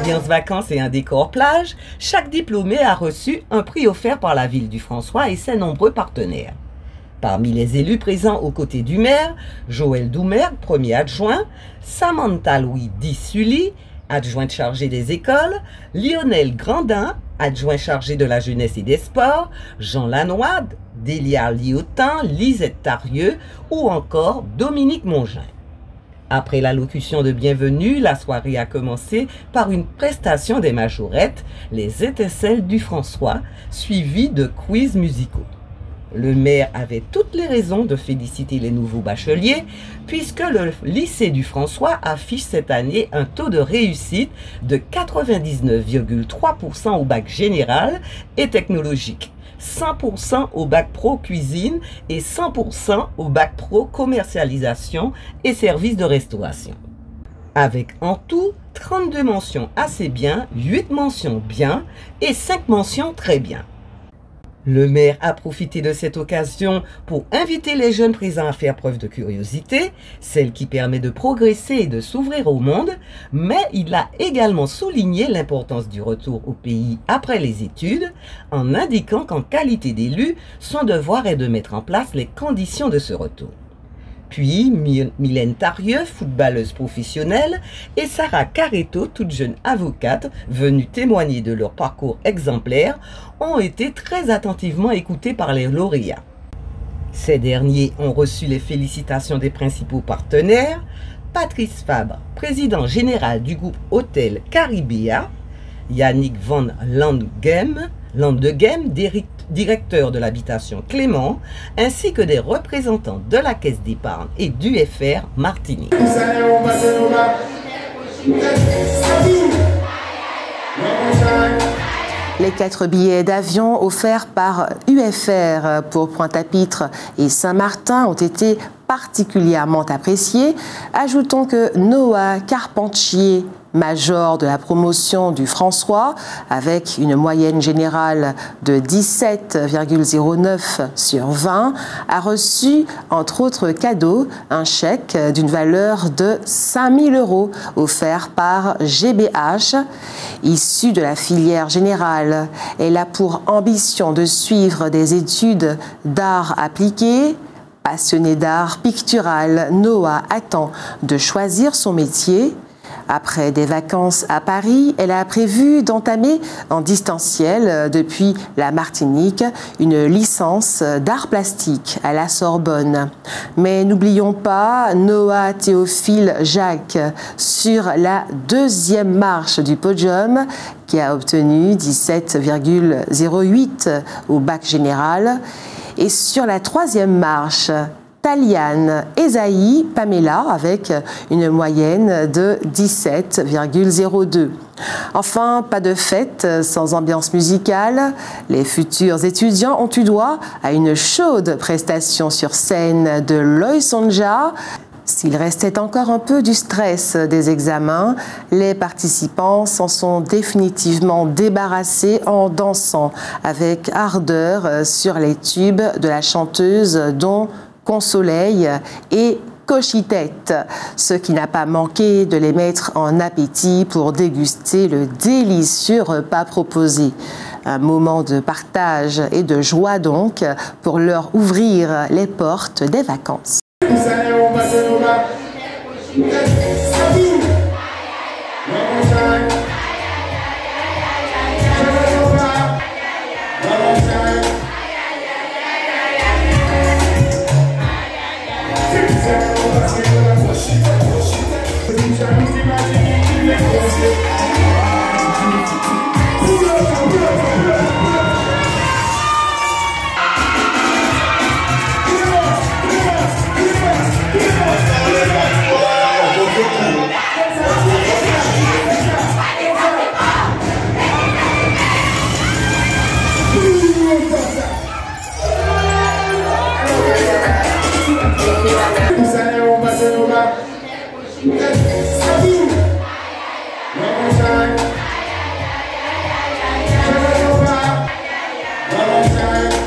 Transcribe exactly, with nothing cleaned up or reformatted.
ambiance vacances et un décor plage, chaque diplômé a reçu un prix offert par la ville du François et ses nombreux partenaires. Parmi les élus présents aux côtés du maire, Joël Doumer, premier adjoint, Samantha Louis Dissully, adjointe chargée des écoles, Lionel Grandin, adjoint chargé de la jeunesse et des sports, Jean Lanoide, Délia Liotin, Lisette Tarieux ou encore Dominique Mongin. Après l'allocution de bienvenue, la soirée a commencé par une prestation des majorettes, les étincelles du François, suivie de quiz musicaux. Le maire avait toutes les raisons de féliciter les nouveaux bacheliers puisque le lycée du François affiche cette année un taux de réussite de quatre-vingt-dix-neuf virgule trois pour cent au bac général et technologique, cent pour cent au bac pro cuisine et cent pour cent au bac pro commercialisation et services de restauration. Avec en tout trente-deux mentions assez bien, huit mentions bien et cinq mentions très bien. Le maire a profité de cette occasion pour inviter les jeunes présents à faire preuve de curiosité, celle qui permet de progresser et de s'ouvrir au monde, mais il a également souligné l'importance du retour au pays après les études, en indiquant qu'en qualité d'élu, son devoir est de mettre en place les conditions de ce retour. Puis, Mylène Tarieux, footballeuse professionnelle, et Sarah Caretto, toute jeune avocate, venue témoigner de leur parcours exemplaire, ont été très attentivement écoutées par les lauréats. Ces derniers ont reçu les félicitations des principaux partenaires, Patrice Fabre, président général du groupe Hôtel Caribéa, Yannick Van Landegem, Landegem, directeur de l'habitation Clément, ainsi que des représentants de la Caisse d'épargne et du F R Martinique. Les quatre billets d'avion offerts par U F R pour Pointe-à-Pitre et Saint-Martin ont été particulièrement appréciés. Ajoutons que Noah Carpentier, major de la promotion du François, avec une moyenne générale de dix-sept virgule zéro neuf sur vingt, a reçu, entre autres cadeaux, un chèque d'une valeur de cinq mille euros offert par G B H. Issue de la filière générale, elle a pour ambition de suivre des études d'art appliqué. Passionné d'art pictural, Noah attend de choisir son métier. Après des vacances à Paris, elle a prévu d'entamer en distanciel depuis la Martinique une licence d'art plastique à la Sorbonne. Mais n'oublions pas Noah Théophile Jacques sur la deuxième marche du podium qui a obtenu dix-sept virgule zéro huit au bac général. Et sur la troisième marche, Taliane Esaïe Pamela avec une moyenne de dix-sept virgule zéro deux. Enfin, pas de fête sans ambiance musicale. Les futurs étudiants ont eu droit à une chaude prestation sur scène de Loï Sonja. S'il restait encore un peu du stress des examens, les participants s'en sont définitivement débarrassés en dansant avec ardeur sur les tubes de la chanteuse dont Consoleil et Cochitette, ce qui n'a pas manqué de les mettre en appétit pour déguster le délicieux repas proposé. Un moment de partage et de joie donc pour leur ouvrir les portes des vacances. Valentine.